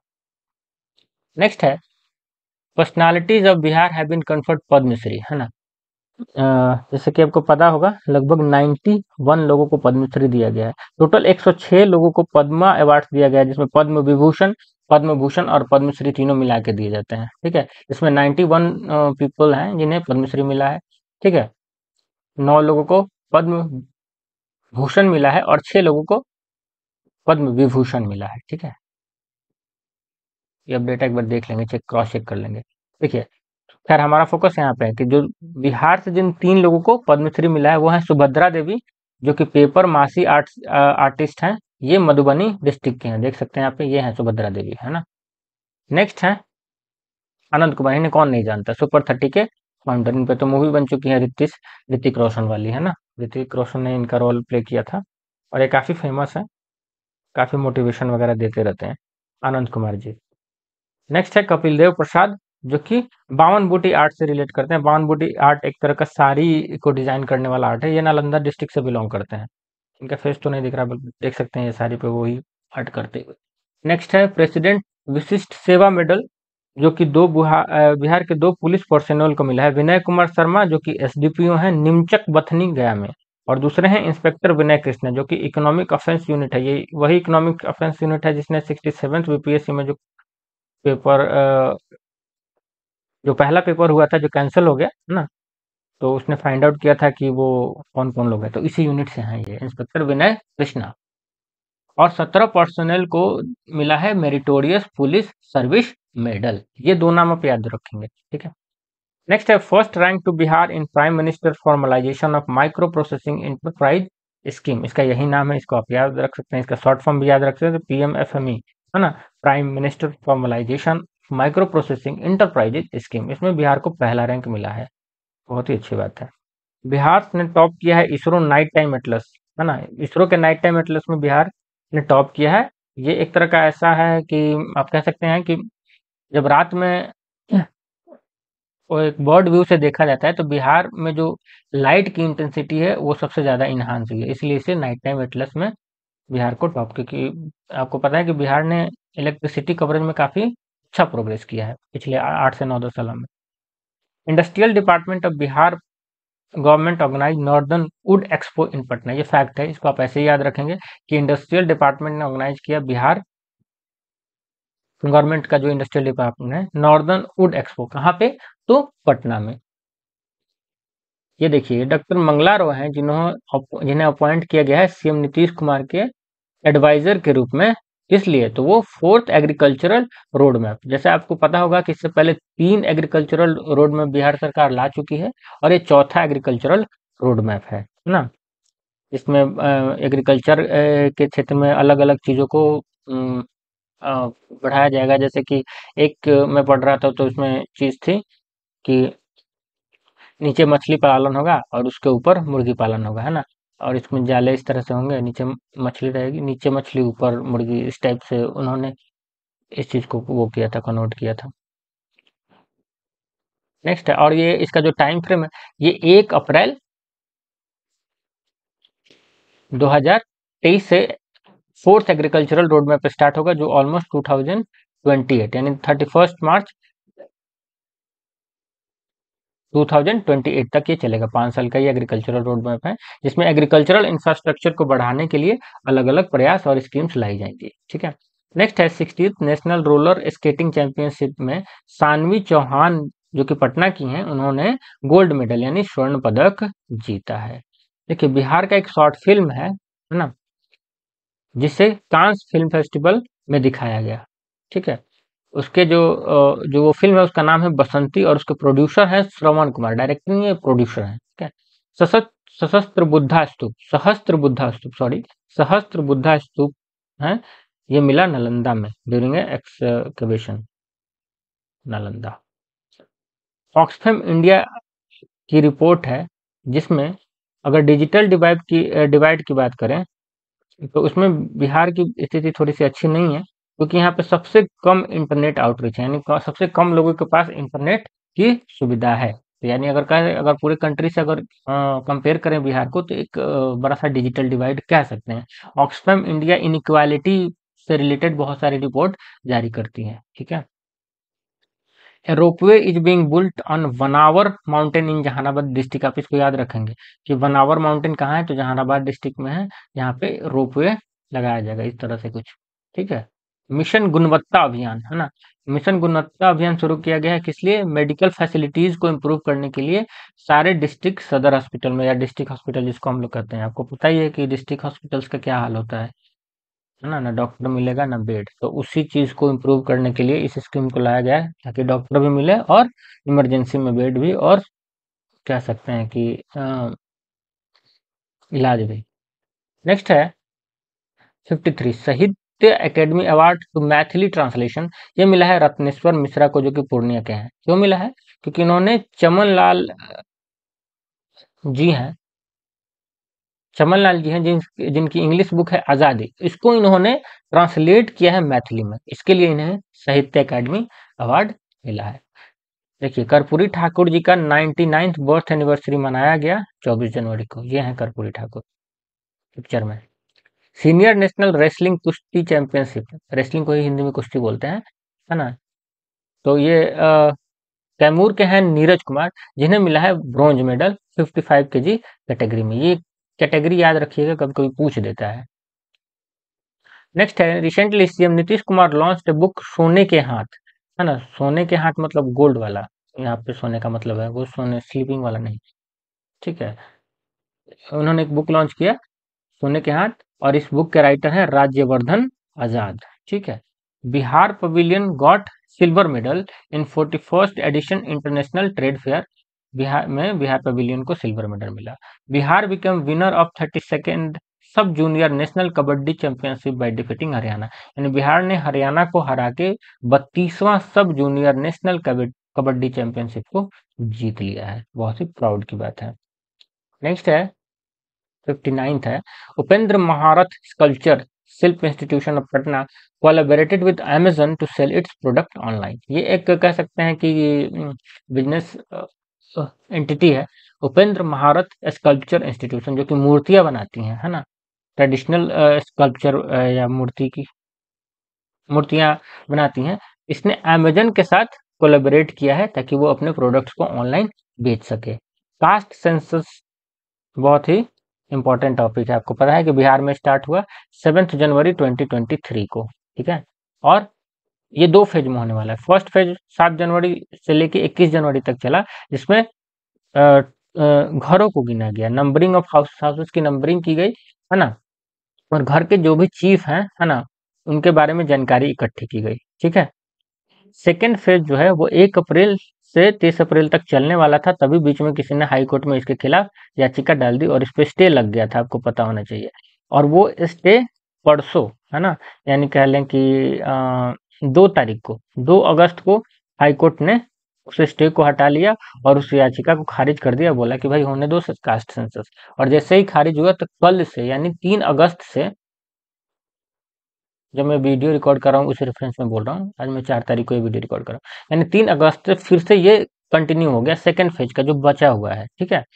[SPEAKER 1] नेक्स्ट है personalities of Bihar have been conferred Padmashri, है ना। अ, जैसे कि आपको पता होगा लगभग इक्यानवे लोगों को पद्मश्री दिया गया है। टोटल एक सौ छह लोगों को पद्मा अवार्ड दिया गया है, जिसमें पद्म विभूषण, पद्म भूषण और पद्मश्री तीनों मिला के दिए जाते हैं। ठीक है, इसमें इक्यानवे पीपल हैं जिन्हें पद्मश्री मिला है। ठीक है, नौ लोगों को पद्म भूषण मिला है और छह लोगों को पद्म विभूषण मिला है। ठीक है, ये अपडेट एक बार देख लेंगे, चेक क्रॉस चेक कर लेंगे। देखिए खैर हमारा फोकस यहाँ पे है कि जो बिहार से जिन तीन लोगों को पद्मश्री मिला है वो है सुभद्रा देवी, जो कि पेपर मासी आर्ट आर्टिस्ट हैं, ये मधुबनी डिस्ट्रिक्ट के हैं, देख सकते हैं यहाँ पे, ये है सुभद्रा देवी, है ना। नेक्स्ट है आनंद कुमार, इन्हें कौन नहीं जानता, सुपर थर्टी के फाउंडर, इन पे तो मूवी बन चुकी है ऋतिक ऋतिक रोशन वाली, है ना, ऋतिक रोशन ने इनका रोल प्ले किया था और ये काफी फेमस है, काफी मोटिवेशन वगैरह देते रहते हैं आनंद कुमार जी। नेक्स्ट है कपिल देव प्रसाद, जो कि बावन बूटी आर्ट से रिलेट करते हैं। बावन बूटी आर्ट एक तरह का साड़ी को डिजाइन करने वाला आर्ट है, ये नालंदा डिस्ट्रिक्ट से बिलोंग करते हैं। इनका फेस तो नहीं दिख रहा, बल्कि देख सकते हैं ये साड़ी पे वो ही आर्ट करते हुए। नेक्स्ट है प्रेसिडेंट विशिष्ट सेवा मेडल, जो कि दो बुहा- अ, बिहार के दो पुलिस पर्सनल को मिला है, विनय कुमार शर्मा जो कि एसडीपीओ हैं निमचक बथनी गया में, और दूसरे हैं इंस्पेक्टर विनय कृष्ण जो कि इकोनॉमिक ऑफेंस यूनिट है, ये वही इकोनॉमिक ऑफेंस यूनिट है जिसने सिक्सटी सेवेंथ बीपीएससी में जो पेपर जो पहला पेपर हुआ था जो कैंसिल हो गया, है ना, तो उसने फाइंड आउट किया था कि वो कौन कौन लोग हैं, तो इसी यूनिट से हैं ये इंस्पेक्टर विनय कृष्णा। और सत्रह पर्सनल को मिला है मेरिटोरियस पुलिस सर्विस मेडल। ये दो नाम आप याद रखेंगे, ठीक है। नेक्स्ट है first rank to Bihar in prime minister formalisation of micro processing enterprise scheme. इसका यही नाम है, इसको आप याद रख सकते हैं, इसका शॉर्ट फॉर्म भी याद रख सकते हैं, P M F M E, है ना, prime minister formalisation micro processing enterprises scheme. इसमें बिहार को पहला रैंक मिला है, बहुत ही अच्छी बात है। बिहार ने टॉप किया है इसरो नाइट टाइम एटलस, है ना, इसरो के नाइट टाइम एटलस में बिहार ने टॉप किया है। ये एक तरह का ऐसा है कि आप कह सकते हैं कि जब रात में वो एक बर्ड व्यू से देखा जाता है तो बिहार में जो लाइट की इंटेंसिटी है वो सबसे ज़्यादा इन्हांस हुई है, इसलिए इसे नाइट टाइम एटलस में बिहार को टॉप, क्योंकि आपको पता है कि बिहार ने इलेक्ट्रिसिटी कवरेज में काफ़ी अच्छा प्रोग्रेस किया है पिछले आ- आठ से नौ दस सालों में। Industrial department of Bihar government organise northern wood expo in Patna. ये फैक्ट है, इसको आप ऐसे ही याद रखेंगे कि इंडस्ट्रियल डिपार्टमेंट ने ऑर्गेनाइज किया बिहार गवर्नमेंट का जो इंडस्ट्रियल डिपार्टमेंट है नॉर्दर्न वुड एक्सपो, कहाँ पे, तो पटना में। ये देखिए डॉक्टर मंगला राव हैं जिन्होंने जिन्हें अपॉइंट किया गया है सीएम नीतीश कुमार के एडवाइजर के रूप में, इसलिए तो वो फोर्थ एग्रीकल्चरल रोड मैप, जैसे आपको पता होगा कि इससे पहले तीन एग्रीकल्चरल रोड मैप बिहार सरकार ला चुकी है और ये चौथा एग्रीकल्चरल रोड मैप है है ना। इसमें एग्रीकल्चर के क्षेत्र में अलग अलग चीज़ों को अम, अ, बढ़ाया जाएगा, जैसे कि एक मैं पढ़ रहा था तो इसमें चीज़ थी कि नीचे मछली पालन होगा और उसके ऊपर मुर्गी पालन होगा, है ना, और इसमें जाले इस तरह से होंगे, नीचे मछली रहेगी, नीचे मछली ऊपर मुर्गी, इस टाइप से उन्होंने इस चीज को वो किया था, कन्वर्ट किया था। नेक्स्ट है, और ये इसका जो टाइम फ्रेम है ये एक अप्रैल दो हज़ार तेईस से fourth agricultural road map start होगा जो almost two thousand twenty eight यानी thirty first March two thousand twenty eight तक ये चलेगा। पाँच साल का ये एग्रीकल्चरल रोड मैप है जिसमें एग्रीकल्चरल इंफ्रास्ट्रक्चर को बढ़ाने के लिए अलग अलग प्रयास और स्कीम्स लाई जाएंगी, ठीक है। नेक्स्ट है sixtieth national roller skating championship में सानवी चौहान जो कि पटना की हैं उन्होंने गोल्ड मेडल यानी स्वर्ण पदक जीता है। देखिए बिहार का एक शॉर्ट फिल्म है है ना, जिसे कांस फिल्म फेस्टिवल में दिखाया गया, ठीक है। उसके जो अ, जो वो फ़िल्म है उसका नाम है बसंती और उसके प्रोड्यूसर हैं श्रवण कुमार, डायरेक्टर नहीं है, प्रोड्यूसर हैं, ठीक है। सशस्त्र सशस्त्र बुद्धा स्तूप सहस्त्र बुद्धा स्तूप सॉरी सहस्त्र बुद्धा स्तूप है, ये मिला नालंदा में during excavation Nalanda. Oxfam India की रिपोर्ट है जिसमें अगर डिजिटल डिवाइड की डिवाइड की बात करें तो उसमें बिहार की स्थिति थोड़ी सी अच्छी नहीं है, क्योंकि यहाँ पे सबसे कम इंटरनेट आउटरीच है, यानी क- सबसे कम लोगों के पास इंटरनेट की सुविधा है। तो यानी अगर कहें अगर पूरे कंट्री से अगर कंपेयर करें बिहार को तो एक अ, बड़ा सा डिजिटल डिवाइड कह सकते हैं। ऑक्सफैम इंडिया इनइक्वालिटी से रिलेटेड बहुत सारी रिपोर्ट जारी करती है, ठीक है। A ropeway is being built on Vanawar mountain in Jehanabad district. आप इसको याद रखेंगे कि वनावर माउंटेन कहाँ है, तो जहानाबाद डिस्ट्रिक्ट में है, यहाँ पे रोपवे लगाया जाएगा इस तरह से कुछ, ठीक है। मिशन गुणवत्ता अभियान, है ना, मिशन गुणवत्ता अभियान शुरू किया गया है किस लिए, मेडिकल फैसिलिटीज को इम्प्रूव करने के लिए सारे डिस्ट्रिक्ट सदर हॉस्पिटल में या डिस्ट्रिक्ट हॉस्पिटल जिसको हम लोग कहते हैं, आपको पता ही है कि डिस्ट्रिक्ट हॉस्पिटल्स का क्या हाल होता है है ना, ना डॉक्टर मिलेगा ना बेड, तो उसी चीज को इम्प्रूव करने के लिए इस स्कीम को लाया गया है ताकि डॉक्टर भी मिले और इमरजेंसी में बेड भी और कह सकते हैं कि अ, इलाज भी। नेक्स्ट है fifty three Sahitya Akademi award to Maithili translation. ये मिला है रत्नेश्वर मिश्रा को जो कि पूर्णिया के हैं। क्यों मिला है, क्योंकि इन्होंने चमन लाल जी हैं चमन लाल जी हैं जिन जिनकी इंग्लिश बुक है आज़ादी, इसको इन्होंने ट्रांसलेट किया है मैथिली में, इसके लिए इन्हें साहित्य अकादमी अवार्ड मिला है। देखिए कर्पूरी ठाकुर जी का नाइन्टी नाइन्थ बर्थ एनिवर्सरी मनाया गया चौबीस जनवरी को, ये हैं कर्पूरी ठाकुर पिक्चर में। सीनियर नेशनल रेसलिंग कुश्ती चैंपियनशिप, रेसलिंग को ही हिंदी में कुश्ती बोलते हैं, है ना, तो ये अ, कैमूर के हैं नीरज कुमार जिन्हें मिला है bronze medal fifty five KG category में। ये कैटेगरी याद रखिएगा, कभी कभी पूछ देता है। नेक्स्ट है recently CM Nitish Kumar launch the book Sone Ke हाथ, है ना, सोने के हाथ मतलब गोल्ड वाला, यहाँ पे सोने का मतलब है वो सोने स्लीपिंग वाला नहीं, ठीक है। उन्होंने एक बुक लॉन्च किया, सोने के हाथ, और इस बुक के राइटर हैं राज्यवर्धन आजाद। ठीक है। Bihar pavilion got silver medal in forty first edition international trade fair. Bihar में बिहार पवेलियन को सिल्वर मेडल मिला। Bihar become winner of thirty second sub junior national kabaddi championship by defeating Haryana. यानी बिहार ने हरियाणा को हरा के बत्तीसवां सब जूनियर नेशनल कबड्डी चैंपियनशिप को जीत लिया है। बहुत ही प्राउड की बात है। नेक्स्ट है फिफ्टी नाइन्थ है, उपेंद्र महारथ स्कल्पचर शिल्प institution of Patna collaborated with Amazon to sell its product online. ये एक कह सकते हैं कि बिजनेस एंटिटी है, उपेंद्र महारथ स्कल्पचर इंस्टीट्यूशन, जो कि मूर्तियां बनाती हैं, है ना, ट्रेडिशनल स्कल्पचर या मूर्ति की मूर्तियां बनाती हैं। इसने अमेजन के साथ कोलैबोरेट किया है ताकि वो अपने प्रोडक्ट्स को ऑनलाइन बेच सके। कास्ट सेंसस बहुत ही इंपॉर्टेंट टॉपिक है। आपको पता है कि बिहार में स्टार्ट हुआ seventh January twenty twenty three को। ठीक है। और ये दो फेज में होने वाला है। फर्स्ट फेज सात जनवरी से लेके इक्कीस जनवरी तक चला, जिसमें अ, अ, घरों को गिना गया, नंबरिंग ऑफ हाउस हाउसेस की नंबरिंग की गई, है ना, और घर के जो भी चीफ हैं, है ना, उनके बारे में जानकारी इकट्ठी की गई। ठीक है। सेकेंड फेज जो है वो एक अप्रैल से तीस अप्रैल तक चलने वाला था, तभी बीच में किसी ने हाई कोर्ट में इसके खिलाफ याचिका डाल दी और इस पे स्टे लग गया था, आपको पता होना चाहिए। और वो स्टे परसों, है ना, यानी कह लें कि अ, दो तारीख को, दो अगस्त को हाई कोर्ट ने उस स्टे को हटा लिया और उस याचिका को खारिज कर दिया। बोला कि भाई होने दो कास्ट सेंसस। और जैसे ही खारिज हुआ तो कल से, यानी तीन अगस्त से, जब मैं वीडियो रिकॉर्ड कर रहा हूँ उस रेफरेंस में बोल रहा हूँ, आज मैं चार तारीख को ये वीडियो रिकॉर्ड कर रहा हूँ, यानी तीन अगस्त से फिर से ये कंटिन्यू हो गया सेकेंड फेज का जो बचा हुआ है। ठीक है।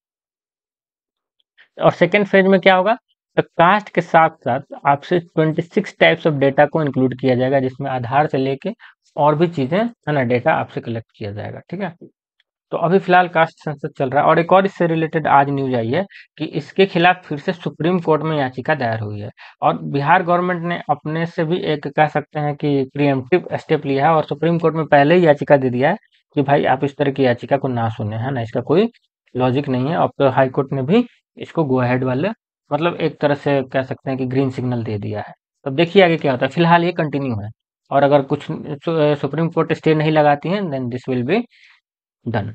[SPEAKER 1] और सेकेंड फेज में क्या होगा, तो कास्ट के साथ साथ आपसे twenty six types of data को इंक्लूड किया जाएगा, जिसमें आधार से लेके और भी चीजें, है ना, डेटा आपसे कलेक्ट किया जाएगा। ठीक है। तो अभी फिलहाल कास्ट सेंसस चल रहा है। और एक और इससे रिलेटेड आज न्यूज आई है कि इसके खिलाफ फिर से सुप्रीम कोर्ट में याचिका दायर हुई है। और बिहार गवर्नमेंट ने अपने से भी एक कह सकते हैं कि प्रिएम्प्टिव स्टेप लिया है और सुप्रीम कोर्ट में पहले ही याचिका दे दिया है कि भाई आप इस तरह की याचिका को ना सुने, है ना, इसका कोई लॉजिक नहीं है। अब तो हाई कोर्ट ने भी इसको गो अहेड वाले, मतलब एक तरह से कह सकते हैं कि ग्रीन सिग्नल दे दिया है। तब देखिए आगे क्या होता है। फिलहाल ये कंटिन्यू है, और अगर कुछ सुप्रीम कोर्ट स्टे नहीं लगाती है then this will be done.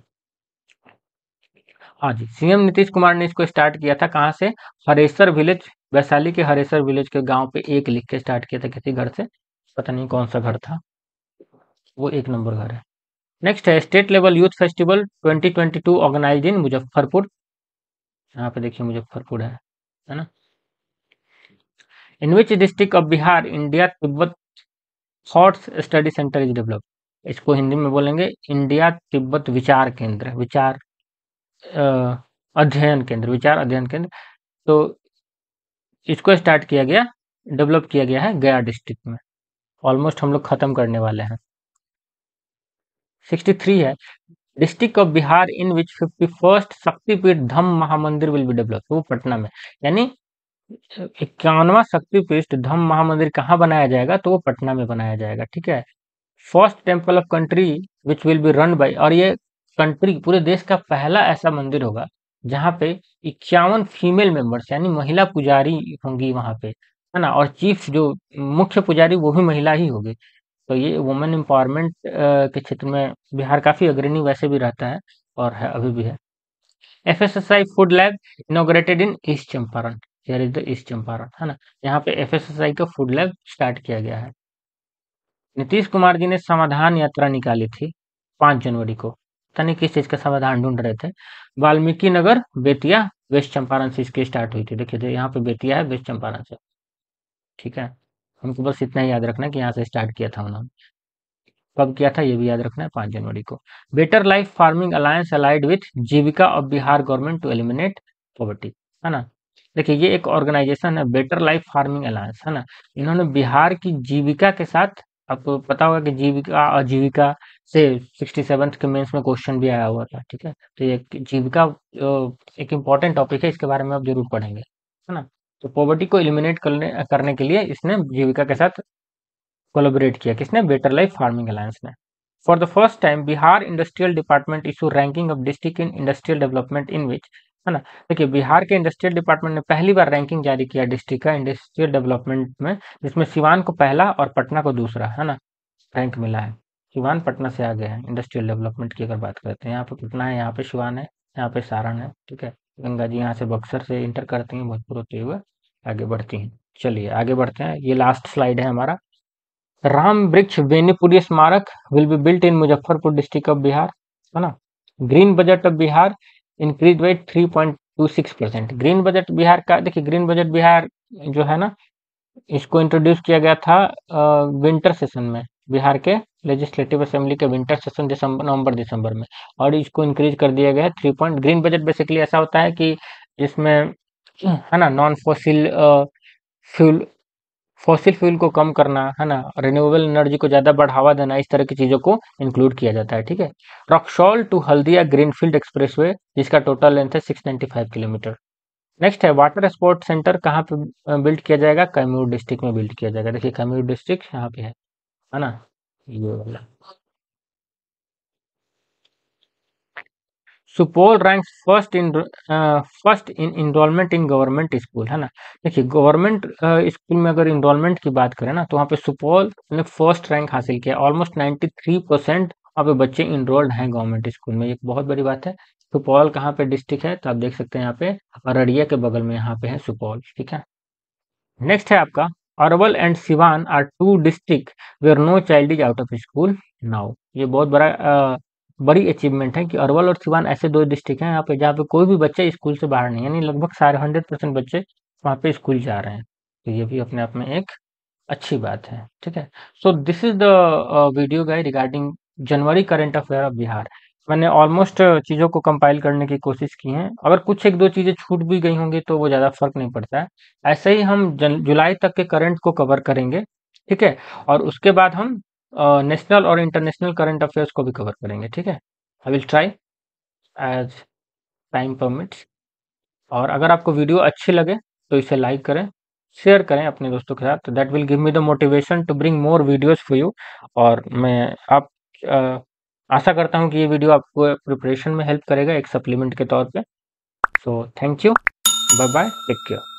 [SPEAKER 1] हाँ जी, सीएम नीतीश कुमार ने इसको स्टार्ट किया था कहाँ से, हरेसर विलेज, वैशाली के हरेसर विलेज के गांव पे एक लिख के स्टार्ट किया था किसी घर से, पता नहीं कौन सा घर था, वो एक नंबर घर है। नेक्स्ट है state level youth festival twenty twenty two organised in Muzaffarpur. यहाँ पे देखिए मुजफ्फरपुर है है ना। In which district of Bihar India Tibet thoughts study centre is develop. इसको हिंदी में बोलेंगे इंडिया तिब्बत विचार केंद्र, विचार अ, अध्ययन केंद्र, विचार अध्ययन केंद्र। तो इसको स्टार्ट किया गया, डेवलप किया गया है गया डिस्ट्रिक्ट में। ऑलमोस्ट हम लोग खत्म करने वाले हैं। सिक्सटी थ्री है, district of Bihar in which fifty first Shaktipeeth Dhamma Mahamandir will be develop. वो पटना में, यानी इक्यावनवा शक्तिपीठ धम्म महामंदिर कहाँ बनाया जाएगा, तो वो पटना में बनाया जाएगा। ठीक है। First temple of country which will be run by, और ये कंट्री पूरे देश का पहला ऐसा मंदिर होगा जहाँ पे इक्यावन फीमेल मेंबर्स यानी महिला पुजारी होंगी वहां पे, है ना, और चीफ जो मुख्य पुजारी वो भी महिला ही होगी। तो ये वुमेन एम्पावरमेंट के क्षेत्र में बिहार काफी अग्रणी वैसे भी रहता है, और है अभी भी है। F S S I food lab inaugurated in east Champaran, here is the east Champaran, है ना, यहाँ पे एफ एस एस आई का फूड लैब स्टार्ट किया गया है। नीतीश कुमार जी ने समाधान यात्रा निकाली थी पांच जनवरी को, पता नहीं किस चीज का समाधान ढूंढ रहे थे। वाल्मीकि नगर बेतिया वेस्ट चंपारण से इसकी स्टार्ट हुई थी। देखिए तो यहाँ पे बेतिया है वेस्ट चंपारण से। ठीक है। हमको बस इतना ही याद रखना है कि यहाँ से स्टार्ट किया था उन्होंने, कब किया था ये भी याद रखना है, पांच जनवरी को। Better life farming alliance allied with Jeevika of Bihar government to eliminate poverty, है ना। देखिए ये एक ऑर्गेनाइजेशन है बेटर लाइफ फार्मिंग अलायंस, है ना। इन्होंने बिहार की जीविका के साथ, आपको पता होगा कि जीविका आजीविका से सिक्सटी सेवन्थ के मेंस में क्वेश्चन भी आया हुआ था। ठीक है। तो ये जीविका अ, एक इम्पॉर्टेंट टॉपिक है, इसके बारे में आप जरूर पढ़ेंगे, है ना। तो पॉवर्टी को एलिमिनेट करने करने के लिए इसने जीविका के साथ कोलैबोरेट किया, किसने, बेटर लाइफ फार्मिंग अलायंस ने। For the first time Bihar industrial department issue ranking of district in industrial development in which, है ना। देखिए बिहार के इंडस्ट्रियल डिपार्टमेंट ने पहली बार रैंकिंग जारी किया डिस्ट्रिक्ट का इंडस्ट्रियल डेवलपमेंट में, जिसमें सिवान को पहला और पटना को दूसरा, है ना, रैंक मिला है। सिवान पटना से आगे है इंडस्ट्रियल डेवलपमेंट की अगर बात करते हैं। यहाँ पे पटना है, यहाँ पे सिवान है, यहाँ पे सारण है, ठीक है। गंगा जी यहाँ से बक्सर से इंटर करती हैं, भोजपुर होते हुए आगे बढ़ती हैं। चलिए आगे बढ़ते हैं, ये लास्ट स्लाइड है हमारा। Ram Vriksh Benipuri Smarak will be built in Muzaffarpur district of Bihar, है ना। Green budget of Bihar increase by three point two six percent. Green budget Bihar का, देखिए ग्रीन बजट बिहार जो है ना, इसको इंट्रोड्यूस किया गया था विंटर सेशन में, बिहार के लेजिस्लेटिव असेंबली के विंटर सेशन दिसंबर नवंबर दिसंबर में, और इसको इंक्रीज कर दिया गया है three point. Green budget basically ऐसा होता है कि इसमें, है ना, non fossil fuel fossil fuel को कम करना, है ना, रिन्यूएबल एनर्जी को ज़्यादा बढ़ावा देना, इस तरह की चीज़ों को इंक्लूड किया जाता है, ठीक है। Raxaul to Haldia greenfield expressway, जिसका टोटल लेंथ है six ninety five kilometre. Next है वाटर स्पोर्ट्स सेंटर कहाँ पे बिल्ड किया जाएगा, कैमूर डिस्ट्रिक्ट में बिल्ड किया जाएगा। देखिए कैमूर डिस्ट्रिक्ट यहाँ पे है है ना, ये वाला। Supaul ranks first in first in enrolment in government school, है ना। देखिए गवर्नमेंट स्कूल में अगर इनरोलमेंट की बात करें ना, तो वहाँ पे सुपौल ने फर्स्ट रैंक हासिल किया। ऑलमोस्ट नाइन्टी थ्री परसेंट वहाँ पे बच्चे इनरोल्ड हैं गवर्नमेंट स्कूल में, ये बहुत बड़ी बात है। सुपौल कहाँ पे डिस्ट्रिक्ट है, तो आप देख सकते हैं यहाँ पे अररिया के बगल में यहाँ पे है सुपौल, ठीक है। नेक्स्ट है आपका, Arwal and Siwan are two district where no child is out of school now. ये बहुत बड़ा अ, बड़ी अचीवमेंट है कि अरवल और सिवान ऐसे दो डिस्ट्रिक्ट हैं यहाँ पे जहाँ पे कोई भी बच्चा स्कूल से बाहर नहीं है, यानी लगभग सारे हंड्रेड परसेंट बच्चे वहाँ पे स्कूल जा रहे हैं। तो ये भी अपने आप में एक अच्छी बात है, ठीक है। So this is the video guide regarding January current affair of Bihar. मैंने ऑलमोस्ट चीज़ों को कंपाइल करने की कोशिश की है, अगर कुछ एक दो चीज़ें छूट भी गई होंगी तो वो ज़्यादा फर्क नहीं पड़ता है। ऐसे ही हम जन जुलाई तक के करंट को कवर करेंगे, ठीक है, और उसके बाद हम नेशनल और इंटरनेशनल करंट अफेयर्स को भी कवर करेंगे, ठीक है। I will try as time permits. और अगर आपको वीडियो अच्छी लगे तो इसे लाइक करें, शेयर करें अपने दोस्तों के साथ, तो that will give me the motivation to bring more videos for you. और मैं आप अ, आशा करता हूँ कि ये वीडियो आपको प्रिपरेशन में हेल्प करेगा एक सप्लीमेंट के तौर पे। So thank you, bye bye, take care.